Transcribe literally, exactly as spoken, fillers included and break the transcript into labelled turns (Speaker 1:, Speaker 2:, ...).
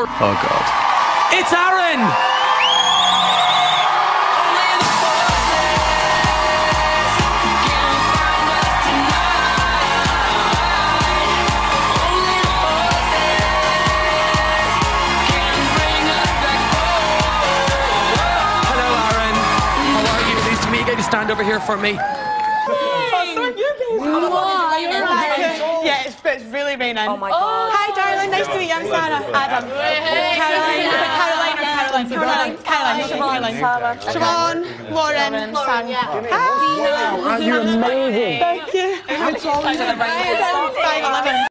Speaker 1: Oh, God.
Speaker 2: It's Arron! Stand over here for me.
Speaker 3: Oh, so you
Speaker 4: Oh, you're right.
Speaker 3: Yeah, it's, it's really raining.
Speaker 4: Oh my God.
Speaker 3: Hi, darling. Nice to meet you. I'm Sara. Adam. Caroline. Caroline or Caroline? Caroline. Caroline. Caroline. Siobhan. Lauren. Lauren. Hi.
Speaker 5: You're amazing.
Speaker 3: Thank you. How tall are you? five eleven.